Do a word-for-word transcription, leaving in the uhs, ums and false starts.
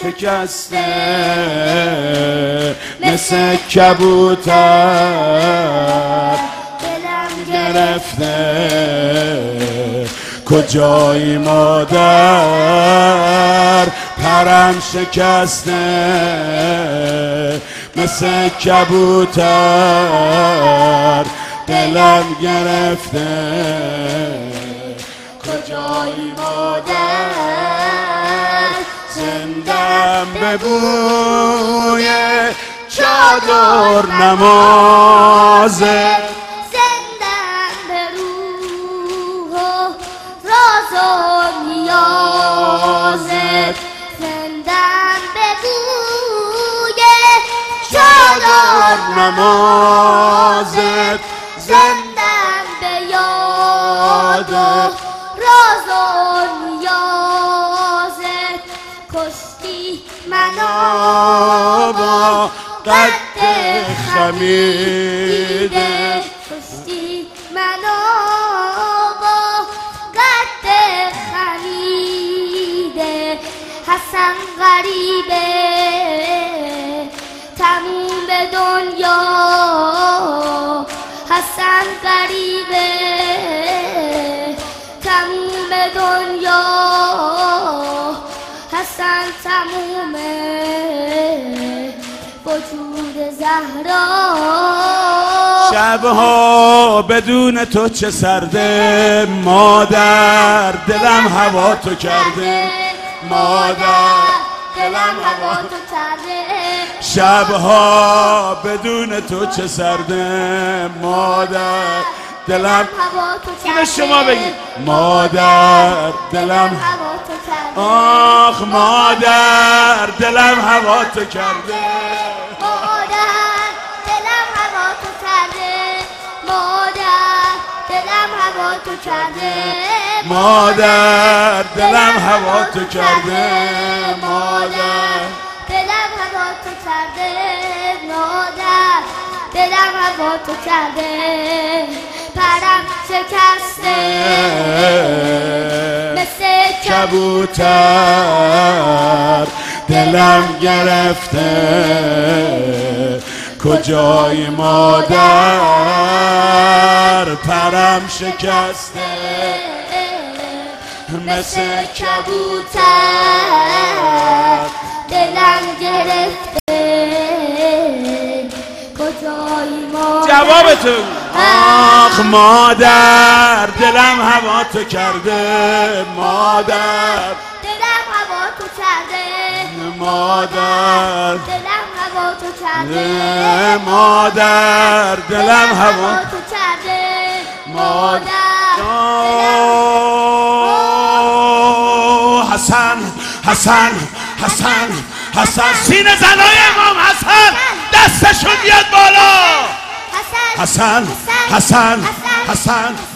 شکسته مثل کبوتر دلم گرفته کجایی مادر پرم شکسته مثل کبوتر دلم گرفته کجایی مادر زندم به بوی چادر نمازه زندم به روح و راز و نیازت زندم به بوی چادر نمازت زندم به یاد و راز و نیازت کشتی منو با قد خمیده کشتی منو با قد خمیده حسن غریبه تموم دنیا حسن غریبه تموم دنیا حسن تموم وجود زهرا شبها بدون تو چه سرده مادر دلم هوا تو کرده مادر دلم هوا تو کرده شبها بدون تو چه سرده مادر دلم هوا تو کرده شما بگید مادر دلم هوا تو کرده آخ مادر دلم هوا تو کرده مادر دلم هوا تو کرده مادر دلم هوا تو کرده مادر دلم هوا تو کرده مادر دلم هوا تو کرده مادر دلم هوا تو کرده پرم شکسته مثل کبوتر دلم گرفته کجای مادر پرم شکسته مثل کبوتر دلم گرفته کجای مادر جوابتون آخ مادر دلم هوا تو کرده مادر دلم هوا تو کرده مادر دلم هوا تو کرده مادر دلم هوا تو کرده مادر حسن حسن حسن حسن سینه زنای امام حسن دستشون بیاد بالا حسن حسن حسن حسن